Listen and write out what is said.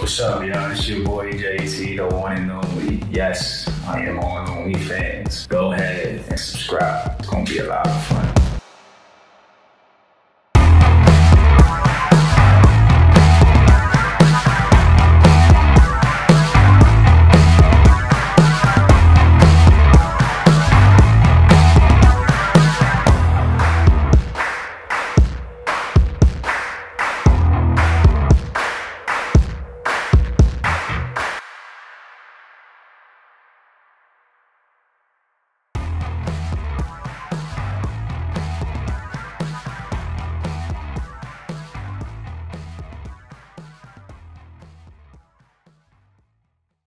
What's up, y'all? It's your boy JT, the one and only. Yes, I am on OnlyFans. Go ahead and subscribe. It's gonna be a lot of fun.